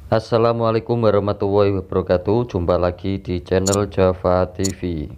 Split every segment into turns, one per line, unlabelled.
Assalamualaikum warahmatullahi wabarakatuh. Jumpa lagi di channel Java TV.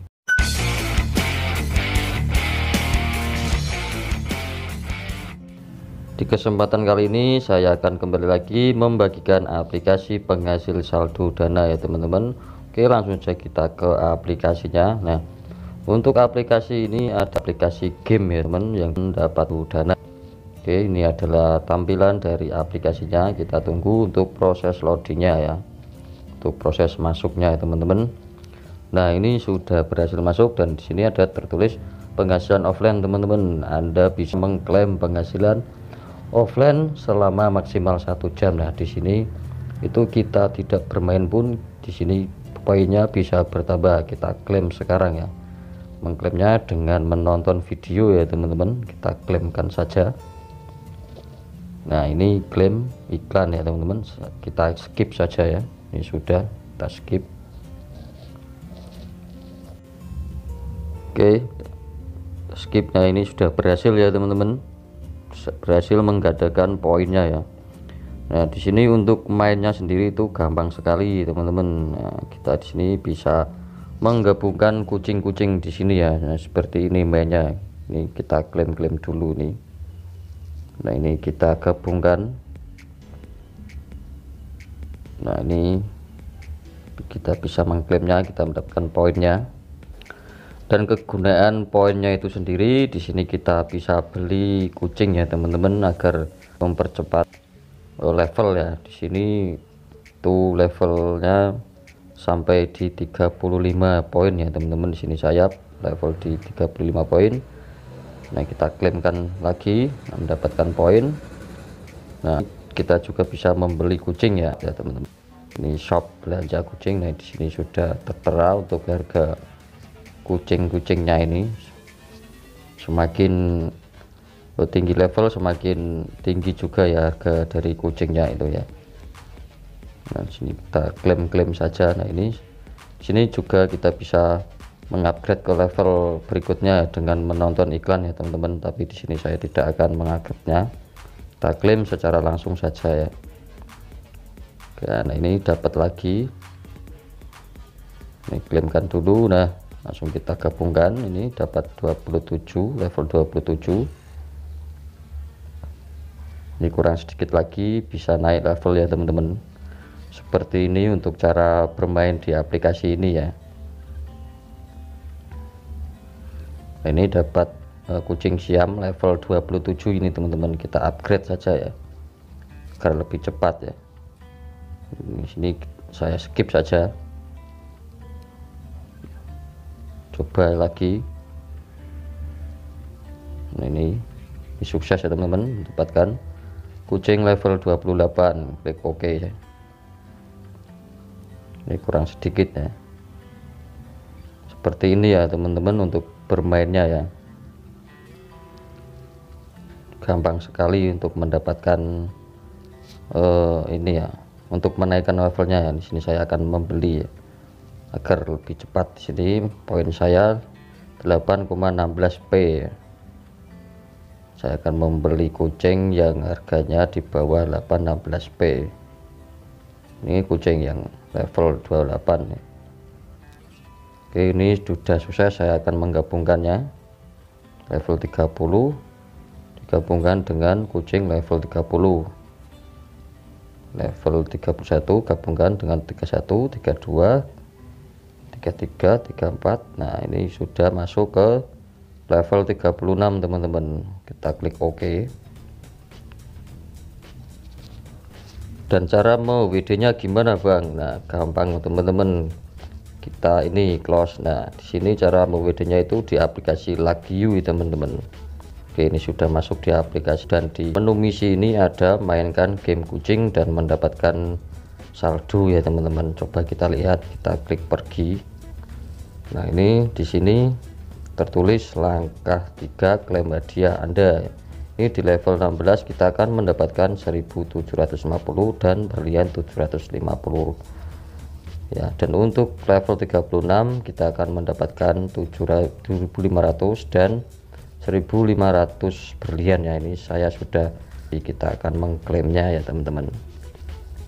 Di kesempatan kali ini saya akan kembali lagi membagikan aplikasi penghasil saldo dana ya teman-teman. Oke, langsung saja kita ke aplikasinya. Nah, untuk aplikasi ini ada aplikasi game ya teman yang dapat dana. Oke, ini adalah tampilan dari aplikasinya. Kita tunggu untuk proses loadingnya ya, untuk proses masuknya ya teman-teman. Nah, ini sudah berhasil masuk dan di sini ada tertulis penghasilan offline teman-teman. Anda bisa mengklaim penghasilan offline selama maksimal 1 jam. Nah, di sini itu kita tidak bermain pun di sini poinnya bisa bertambah. Kita klaim sekarang ya. Mengklaimnya dengan menonton video ya teman-teman. Kita klaimkan saja. Nah, ini klaim iklan ya teman-teman, kita skip saja ya. Ini sudah kita skip. Oke, skip. Nah, ini sudah berhasil ya teman-teman, berhasil menggandakan poinnya ya. Nah, di sini untuk mainnya sendiri itu gampang sekali teman-teman. Nah, kita di sini bisa menggabungkan kucing-kucing di sini ya. Nah, seperti ini mainnya. Ini kita klaim-klaim dulu nih. Nah, ini kita gabungkan. Nah, ini kita bisa mengklaimnya, kita mendapatkan poinnya. Dan kegunaan poinnya itu sendiri di sini kita bisa beli kucing ya teman-teman, agar mempercepat level ya. Di sini tuh levelnya sampai di 35 poin ya teman-teman. Di sini saya level di 35 poin. Nah, kita klaimkan lagi, mendapatkan poin. Nah, kita juga bisa membeli kucing ya teman-teman. Ini shop belanja kucing. Nah, di sini sudah tertera untuk harga kucing-kucingnya. Ini semakin tinggi level semakin tinggi juga ya harga dari kucingnya itu ya. Nah, di sini kita klaim-klaim saja. Nah, ini di sini juga kita bisa mengupgrade ke level berikutnya dengan menonton iklan ya teman-teman, tapi di sini saya tidak akan mengupgrade-nya. Kita klaim secara langsung saja ya. Oke, nah ini dapat lagi, ini klaimkan dulu. Nah, langsung kita gabungkan, ini dapat 27, level 27. Ini kurang sedikit lagi bisa naik level ya teman-teman. Seperti ini untuk cara bermain di aplikasi ini ya. Ini dapat kucing siam level 27 ini teman-teman. Kita upgrade saja ya agar lebih cepat ya. Di sini saya skip saja, coba lagi. Nah, ini sukses ya teman-teman, mendapatkan kucing level 28. Klik OK ya. Ini kurang sedikit ya. Seperti ini ya teman-teman untuk bermainnya ya. Gampang sekali untuk mendapatkan ini ya, untuk menaikkan levelnya ya. Di sini saya akan membeli ya, agar lebih cepat. Di sini poin saya 8,16p. Saya akan membeli kucing yang harganya di bawah 8,16p. Ini kucing yang level 28 ya. Oke, ini sudah sukses. Saya akan menggabungkannya level 30, digabungkan dengan kucing level 30, level 31 gabungkan dengan 31, 32, 33, 34. Nah, ini sudah masuk ke level 36 teman-teman. Kita klik OK. Dan cara mau WD-nya gimana Bang? Nah, gampang teman-teman. Kita ini close. Nah, di sini cara mewd-nya itu di aplikasi Lagyu teman-teman. Oke, ini sudah masuk di aplikasi dan di menu misi ini ada mainkan game kucing dan mendapatkan saldo ya teman-teman. Coba kita lihat, kita klik pergi. Nah, ini di sini tertulis langkah 3 klaim hadiah Anda. Ini di level 16 kita akan mendapatkan 1750 dan berlian 750 ya. Dan untuk level 36 kita akan mendapatkan 7.500 dan 1.500 berlian ya. Ini saya sudah, kita akan mengklaimnya ya teman-teman.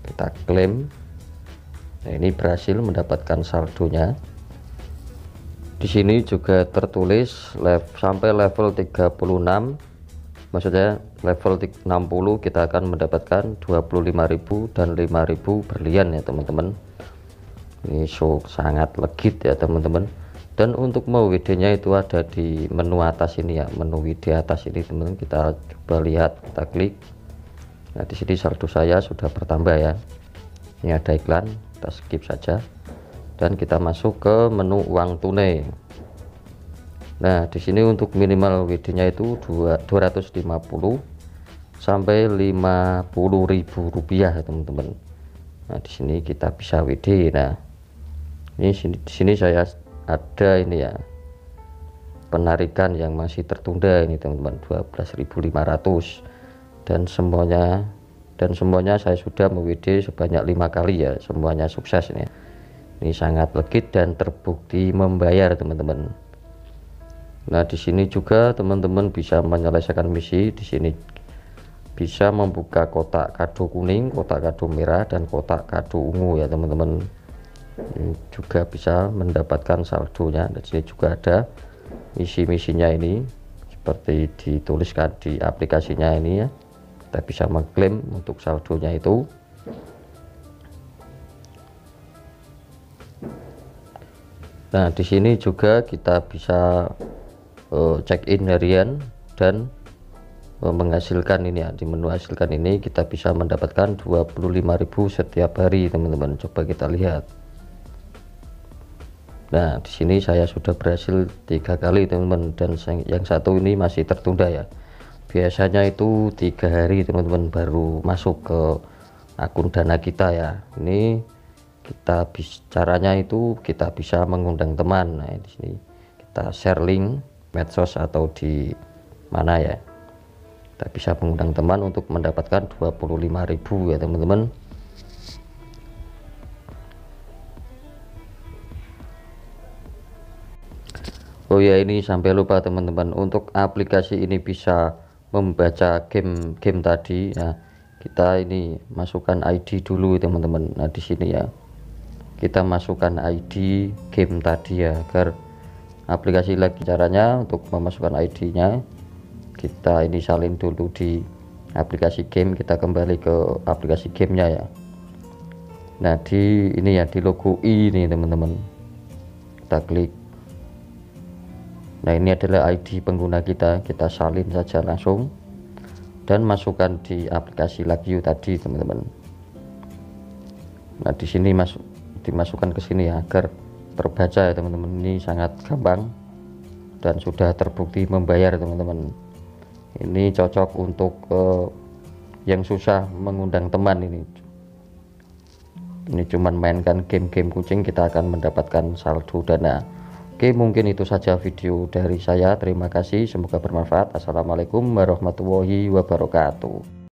kita klaim. Nah, ini berhasil mendapatkan saldonya. Di sini juga tertulis sampai level 36, maksudnya level 60 kita akan mendapatkan 25.000 dan 5.000 berlian ya teman-teman. Ini sangat legit ya teman-teman. Dan untuk mau WD nya itu ada di menu atas ini ya, menu WD atas ini teman-teman. Kita coba lihat, kita klik. Nah, di sini saldo saya sudah bertambah ya. Ini ada iklan, kita skip saja dan kita masuk ke menu uang tunai. Nah, di sini untuk minimal WD nya itu 250 sampai 50.000 rupiah ya teman-teman. Nah, di sini kita bisa WD. Nah, ini di sini saya ada ini ya, penarikan yang masih tertunda ini teman-teman, 12.500, dan semuanya saya sudah WD sebanyak 5 kali ya, semuanya sukses ini. Ini sangat legit dan terbukti membayar teman-teman. Nah, di sini juga teman-teman bisa menyelesaikan misi. Di sini bisa membuka kotak kado kuning, kotak kado merah, dan kotak kado ungu ya teman-teman. Ini juga bisa mendapatkan saldonya. Di sini juga ada misi-misinya ini seperti dituliskan di aplikasinya ini ya. Kita bisa mengklaim untuk saldonya itu. Nah, di sini juga kita bisa check in harian dan menghasilkan ini ya. Di menu hasilkan ini kita bisa mendapatkan 25.000 setiap hari teman-teman. Coba kita lihat. Nah, di sini saya sudah berhasil 3 kali teman-teman, dan yang satu ini masih tertunda ya. Biasanya itu 3 hari teman-teman baru masuk ke akun Dana kita ya. Ini caranya itu kita bisa mengundang teman. Nah, di sini kita share link medsos atau di mana ya. Kita bisa mengundang teman untuk mendapatkan 25.000 ya teman-teman. Oh ya, ini sampai lupa teman-teman, untuk aplikasi ini bisa membaca game tadi ya. Kita ini masukkan ID dulu teman-teman. Nah, di sini ya kita masukkan ID game tadi ya, agar aplikasi lagi. Caranya untuk memasukkan ID-nya, kita ini salin dulu di aplikasi game, kita kembali ke aplikasi gamenya ya. Nah, di ini ya, di logo I ini teman-teman, kita klik. Nah, ini adalah ID pengguna kita salin saja langsung dan masukkan di aplikasi Lagyu tadi teman-teman. Nah, di sini dimasukkan ke sini ya, agar terbaca ya teman-teman. Ini sangat gampang dan sudah terbukti membayar teman-teman. Ini cocok untuk yang susah mengundang teman ini. Ini cuman mainkan game-game kucing, kita akan mendapatkan saldo dana. Oke, mungkin itu saja video dari saya. Terima kasih, semoga bermanfaat. Assalamualaikum warahmatullahi wabarakatuh.